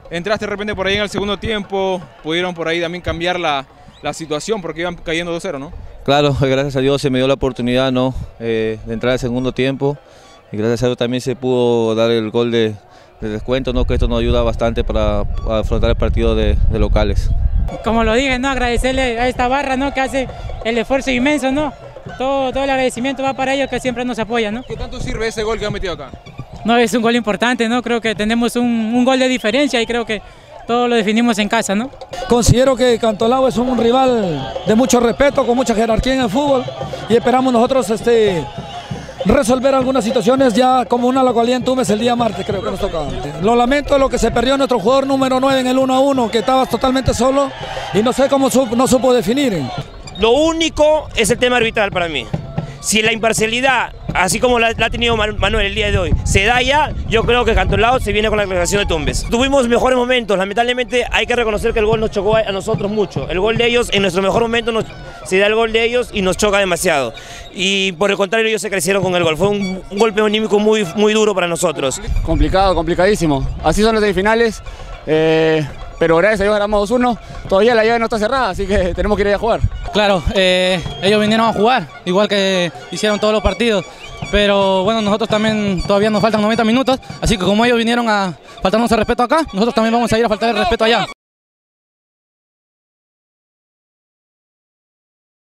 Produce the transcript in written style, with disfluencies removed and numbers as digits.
entraste de repente por ahí en el segundo tiempo, pudieron por ahí también cambiar la situación porque iban cayendo 2-0, ¿no? Claro, gracias a Dios se me dio la oportunidad, ¿no? De entrar al segundo tiempo y gracias a Dios también se pudo dar el gol de descuento, ¿no? Que esto nos ayuda bastante para afrontar el partido de locales. Como lo dije, ¿no? Agradecerle a esta barra, ¿no? Que hace el esfuerzo inmenso, ¿no? Todo el agradecimiento va para ellos que siempre nos apoyan, ¿no? ¿Qué tanto sirve ese gol que han metido acá? No, es un gol importante, ¿no? Creo que tenemos un gol de diferencia y creo que todo lo definimos en casa, ¿no? Considero que Cantolao es un rival de mucho respeto, con mucha jerarquía en el fútbol y esperamos nosotros resolver algunas situaciones ya como una localidad en Tumbes el día martes, creo que nos toca. Lo lamento lo que se perdió nuestro jugador número 9 en el 1-1, que estaba totalmente solo y no sé cómo no supo definir. Lo único es el tema arbitral para mí. Si la imparcialidad, así como la ha tenido Manuel el día de hoy, se da ya, yo creo que Cantolao se viene con la declaración de Tumbes. Tuvimos mejores momentos, lamentablemente hay que reconocer que el gol nos chocó a nosotros mucho. El gol de ellos, en nuestro mejor momento, se da el gol de ellos y nos choca demasiado. Y por el contrario, ellos se crecieron con el gol. Fue un golpe anímico muy duro para nosotros. Complicado, complicadísimo. Así son las semifinales. Pero gracias a Dios ganamos 2-1, todavía la llave no está cerrada, así que tenemos que ir a jugar. Claro, ellos vinieron a jugar, igual que hicieron todos los partidos, pero bueno, nosotros también todavía nos faltan 90 minutos, así que como ellos vinieron a faltarnos el respeto acá, nosotros también vamos a ir a faltar el respeto allá.